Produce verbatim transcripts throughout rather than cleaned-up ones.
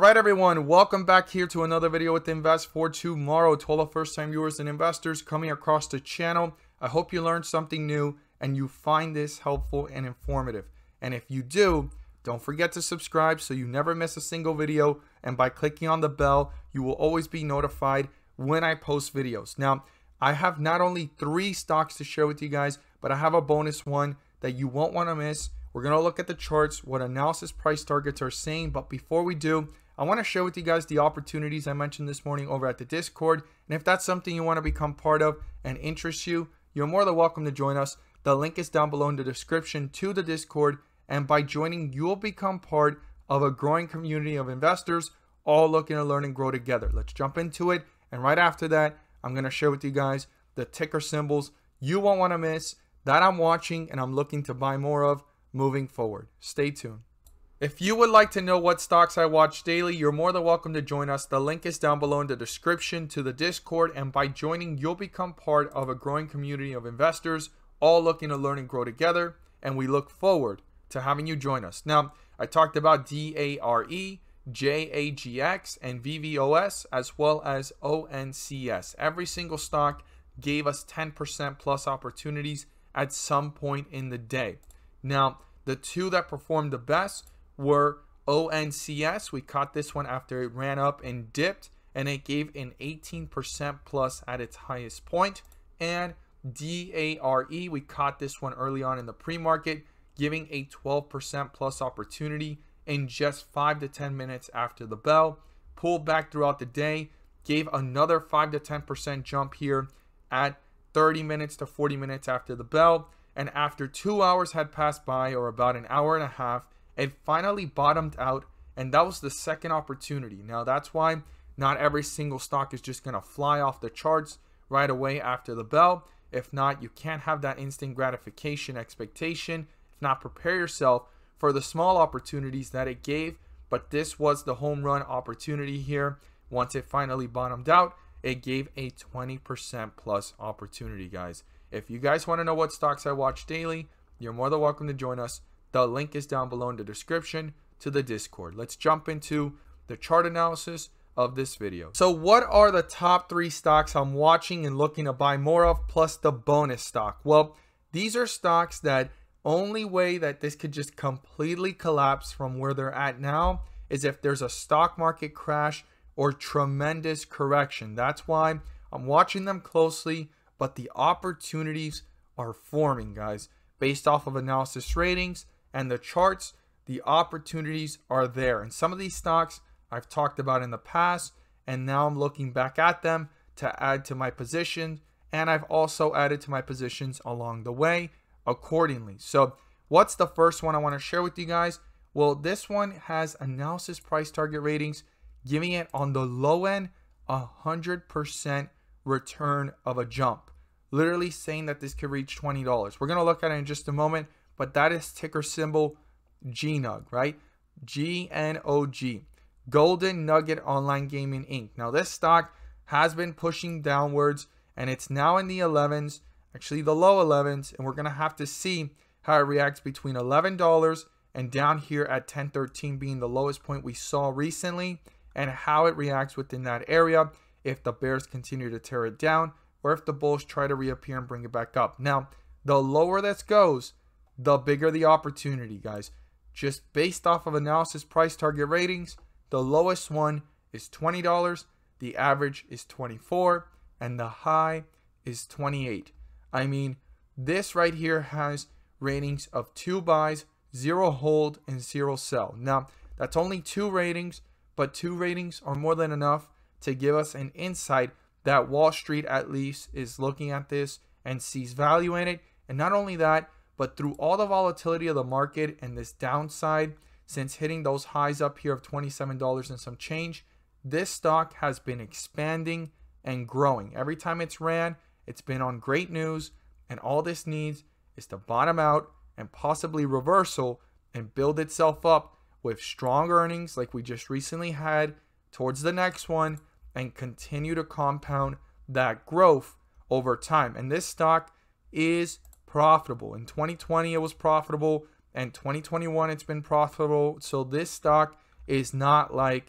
Alright everyone, welcome back here to another video with Invest for Tomorrow. To all the first time viewers and investors coming across the channel, I hope you learned something new and you find this helpful and informative. And if you do, don't forget to subscribe so you never miss a single video, and by clicking on the bell, you will always be notified when I post videos. Now, I have not only three stocks to share with you guys, but I have a bonus one that you won't want to miss. We're going to look at the charts, what analysis price targets are saying. But before we do, I want to share with you guys the opportunities I mentioned this morning over at the Discord. And if that's something you want to become part of and interests you, you're more than welcome to join us. The link is down below in the description to the Discord. And by joining, you'll become part of a growing community of investors, all looking to learn and grow together. Let's jump into it. And right after that, I'm going to share with you guys the ticker symbols you won't want to miss that I'm watching and I'm looking to buy more of moving forward. Stay tuned. If you would like to know what stocks I watch daily, you're more than welcome to join us. The link is down below in the description to the Discord, and by joining, you'll become part of a growing community of investors, all looking to learn and grow together, and we look forward to having you join us. Now, I talked about D A R E, J A G X, and V V O S, as well as O N C S. Every single stock gave us ten percent plus opportunities at some point in the day. Now, the two that performed the best were O N C S. We caught this one after it ran up and dipped, and it gave an eighteen percent plus at its highest point. And D A R E, we caught this one early on in the pre-market, giving a twelve percent plus opportunity in just five to ten minutes after the bell. Pulled back throughout the day, gave another five to ten percent jump here at thirty minutes to forty minutes after the bell. And after two hours had passed by, or about an hour and a half, it finally bottomed out, and that was the second opportunity. Now, that's why not every single stock is just going to fly off the charts right away after the bell. If not, you can't have that instant gratification expectation. If not, prepare yourself for the small opportunities that it gave. But this was the home run opportunity here. Once it finally bottomed out, it gave a twenty percent plus opportunity, guys. If you guys want to know what stocks I watch daily, you're more than welcome to join us. The link is down below in the description to the Discord. Let's jump into the chart analysis of this video. So what are the top three stocks I'm watching and looking to buy more of, plus the bonus stock? Well, these are stocks that only way that this could just completely collapse from where they're at now is if there's a stock market crash or tremendous correction. That's why I'm watching them closely, but the opportunities are forming, guys. Based off of analysis ratings and the charts, the opportunities are there. And some of these stocks I've talked about in the past, and now I'm looking back at them to add to my position, and I've also added to my positions along the way accordingly. So what's the first one I want to share with you guys? Well, this one has analysis price target ratings, giving it on the low end one hundred percent return of a jump. Literally saying that this could reach twenty dollars. We're going to look at it in just a moment, but that is ticker symbol G N U G, right? G N O G. Golden Nugget Online Gaming Incorporated. Now, this stock has been pushing downwards, and it's now in the elevens, actually the low elevens, and we're going to have to see how it reacts between eleven dollars and down here at ten thirteen being the lowest point we saw recently, and how it reacts within that area if the bears continue to tear it down, or if the bulls try to reappear and bring it back up. Now, the lower this goes, the bigger the opportunity, guys. Just based off of analysis price target ratings, the lowest one is twenty dollars, the average is twenty-four dollars, and the high is twenty-eight dollars. I mean, this right here has ratings of two buys, zero hold, and zero sell. Now, that's only two ratings, but two ratings are more than enough to give us an insight that Wall Street at least is looking at this and sees value in it. And not only that, but through all the volatility of the market and this downside, since hitting those highs up here of twenty-seven dollars and some change, this stock has been expanding and growing. Every time it's ran, it's been on great news, and all this needs is to bottom out and possibly reversal and build itself up with strong earnings like we just recently had towards the next one, and continue to compound that growth over time. And this stock is profitable. In twenty twenty, it was profitable, and twenty twenty-one, it's been profitable. So this stock is not like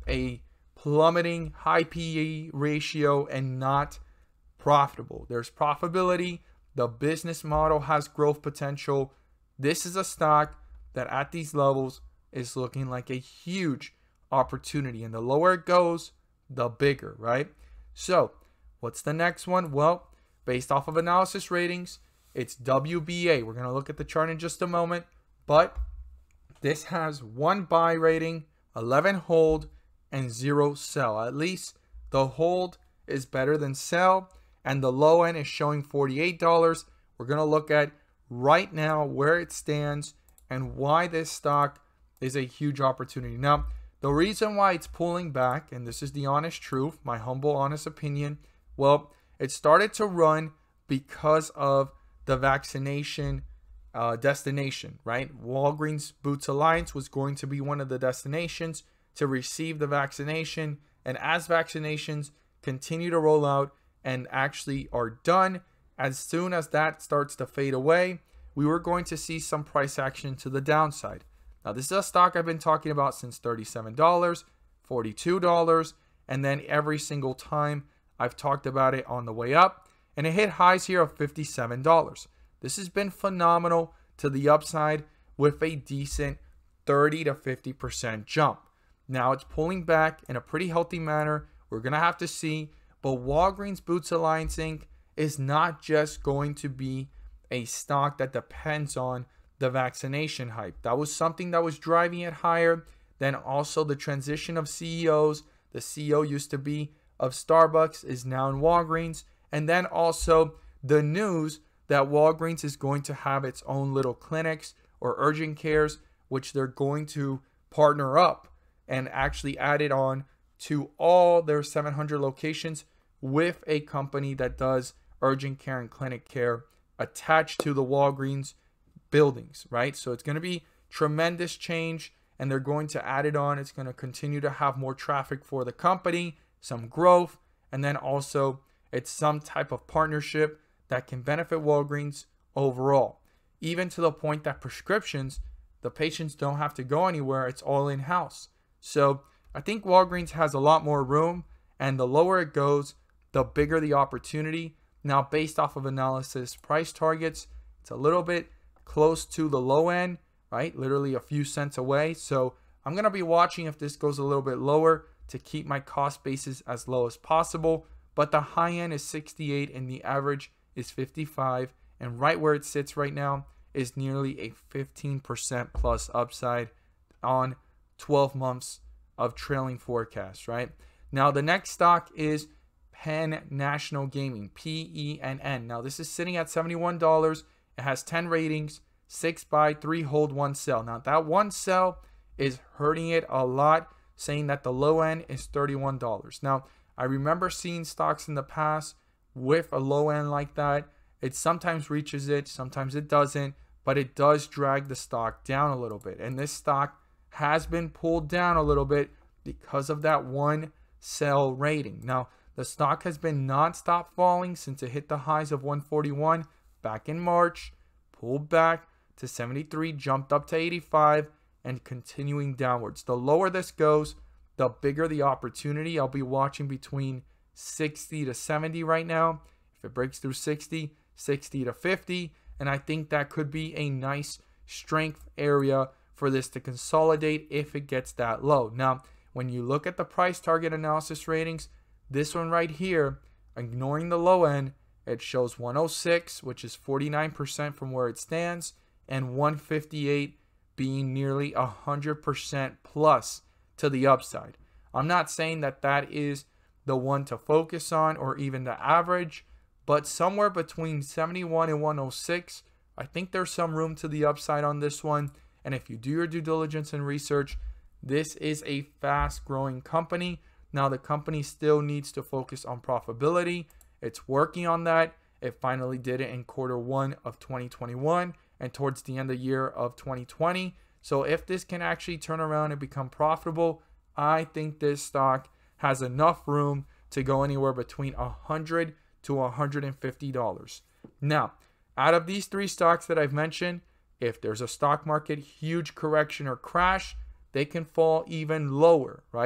a plummeting high P E ratio and not profitable. There's profitability. The business model has growth potential. This is a stock that at these levels is looking like a huge opportunity. And the lower it goes, the bigger, right? So what's the next one? Well, based off of analysis ratings, it's W B A. We're going to look at the chart in just a moment, but this has one buy rating, eleven hold, and zero sell. At least the hold is better than sell, and the low end is showing forty-eight dollars. We're going to look at right now where it stands and why this stock is a huge opportunity. Now, the reason why it's pulling back, and this is the honest truth, my humble, honest opinion, well, it started to run because of the vaccination uh, destination, right? Walgreens Boots Alliance was going to be one of the destinations to receive the vaccination. And as vaccinations continue to roll out and actually are done, as soon as that starts to fade away, we were going to see some price action to the downside. Now, this is a stock I've been talking about since thirty-seven dollars, forty-two dollars, and then every single time I've talked about it on the way up, and it hit highs here of fifty-seven dollars. This has been phenomenal to the upside with a decent thirty to fifty percent jump. Now it's pulling back in a pretty healthy manner. We're going to have to see, but Walgreens Boots Alliance Incorporated is not just going to be a stock that depends on the vaccination hype. That was something that was driving it higher. Then also the transition of C E Os. The C E O used to be of Starbucks, is now in Walgreens. And then also the news that Walgreens is going to have its own little clinics or urgent cares, which they're going to partner up and actually add it on to all their seven hundred locations with a company that does urgent care and clinic care attached to the Walgreens buildings, right? So it's going to be tremendous change, and they're going to add it on. It's going to continue to have more traffic for the company, some growth, and then also it's some type of partnership that can benefit Walgreens overall, even to the point that prescriptions, the patients don't have to go anywhere. It's all in-house. So I think Walgreens has a lot more room, and the lower it goes, the bigger the opportunity. Now, based off of analysis price targets, it's a little bit close to the low end, right? Literally a few cents away. So I'm going to be watching if this goes a little bit lower to keep my cost basis as low as possible. But the high end is sixty-eight and the average is fifty-five. And right where it sits right now is nearly a fifteen percent plus upside on twelve months of trailing forecast, right? Now, the next stock is Penn National Gaming, P E N N. Now, this is sitting at seventy-one dollars. It has ten ratings, six buy, three hold, one sell. Now, that one sell is hurting it a lot, saying that the low end is thirty-one dollars. Now, I remember seeing stocks in the past with a low end like that. It sometimes reaches it, sometimes it doesn't, but it does drag the stock down a little bit. And this stock has been pulled down a little bit because of that one sell rating. Now, the stock has been nonstop falling since it hit the highs of one forty-one back in March, pulled back to seventy-three, jumped up to eighty-five, and continuing downwards. The lower this goes, the bigger the opportunity. I'll be watching between sixty to seventy right now. If it breaks through sixty, sixty to fifty, and I think that could be a nice strength area for this to consolidate if it gets that low. Now, when you look at the price target analysis ratings, this one right here, ignoring the low end, it shows one oh six, which is forty-nine percent from where it stands, and one fifty-eight being nearly one hundred percent plus to the upside. I'm not saying that that is the one to focus on or even the average, but somewhere between seventy-one and one oh six, I think there's some room to the upside on this one. And if you do your due diligence and research, this is a fast growing company. Now, the company still needs to focus on profitability. It's working on that. It finally did it in quarter one of twenty twenty-one and towards the end of the year of twenty twenty. So if this can actually turn around and become profitable, I think this stock has enough room to go anywhere between one hundred to one hundred fifty dollars. Now, out of these three stocks that I've mentioned, if there's a stock market huge correction or crash, they can fall even lower, right?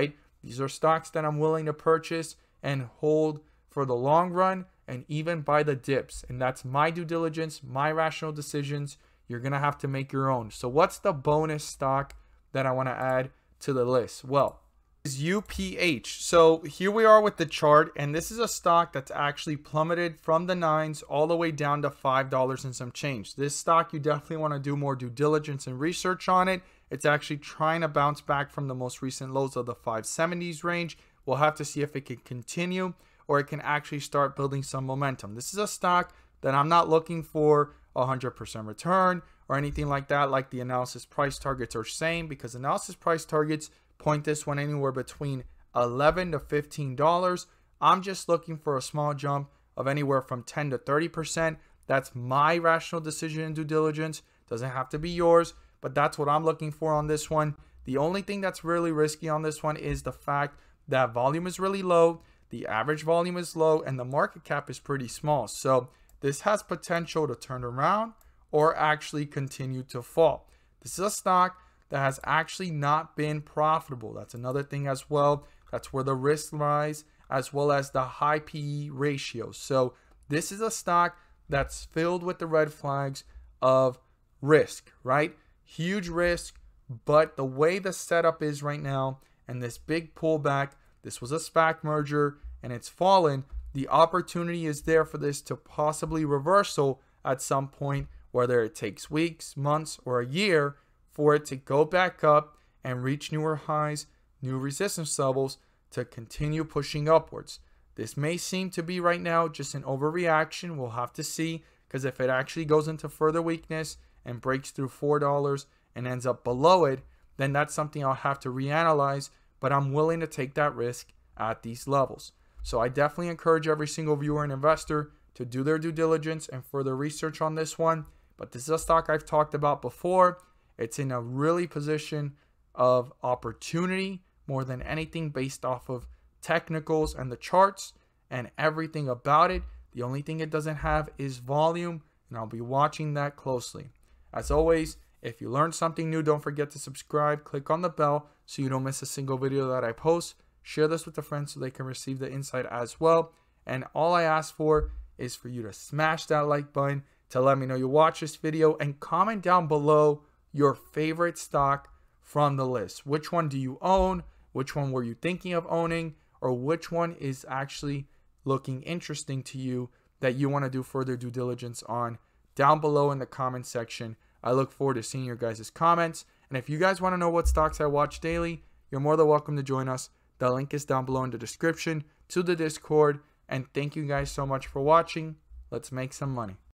These are stocks that I'm willing to purchase and hold for the long run and even buy the dips. And that's my due diligence, my rational decisions. You're going to have to make your own. So what's the bonus stock that I want to add to the list? Well, is U P H. So here we are with the chart, and this is a stock that's actually plummeted from the nines all the way down to five dollars and some change. This stock, you definitely want to do more due diligence and research on it. It's actually trying to bounce back from the most recent lows of the five seventies range. We'll have to see if it can continue or it can actually start building some momentum. This is a stock that I'm not looking for a one hundred percent return or anything like that, like the analysis price targets are saying, because analysis price targets point this one anywhere between eleven to fifteen dollars. I'm just looking for a small jump of anywhere from ten to thirty percent. That's my rational decision and due diligence. Doesn't have to be yours, but that's what I'm looking for on this one. The only thing that's really risky on this one is the fact that volume is really low, the average volume is low, and the market cap is pretty small. So this has potential to turn around or actually continue to fall. This is a stock that has actually not been profitable. That's another thing as well. That's where the risk lies, as well as the high P E ratio. So this is a stock that's filled with the red flags of risk, right? Huge risk, but the way the setup is right now and this big pullback, this was a SPAC merger and it's fallen. The opportunity is there for this to possibly reversal at some point, whether it takes weeks, months, or a year, for it to go back up and reach newer highs, new resistance levels to continue pushing upwards. This may seem to be right now just an overreaction. We'll have to see, because if it actually goes into further weakness and breaks through four dollars and ends up below it, then that's something I'll have to reanalyze, but I'm willing to take that risk at these levels. So I definitely encourage every single viewer and investor to do their due diligence and further research on this one. But this is a stock I've talked about before. It's in a really position of opportunity more than anything, based off of technicals and the charts and everything about it. The only thing it doesn't have is volume, and I'll be watching that closely. As always, if you learned something new, don't forget to subscribe, click on the bell so you don't miss a single video that I post. Share this with a friend so they can receive the insight as well. And all I ask for is for you to smash that like button to let me know you watch this video, and comment down below your favorite stock from the list. Which one do you own? Which one were you thinking of owning? Or which one is actually looking interesting to you that you want to do further due diligence on? Down below in the comment section. I look forward to seeing your guys' comments. And if you guys want to know what stocks I watch daily, you're more than welcome to join us. The link is down below in the description to the Discord. And thank you guys so much for watching. Let's make some money.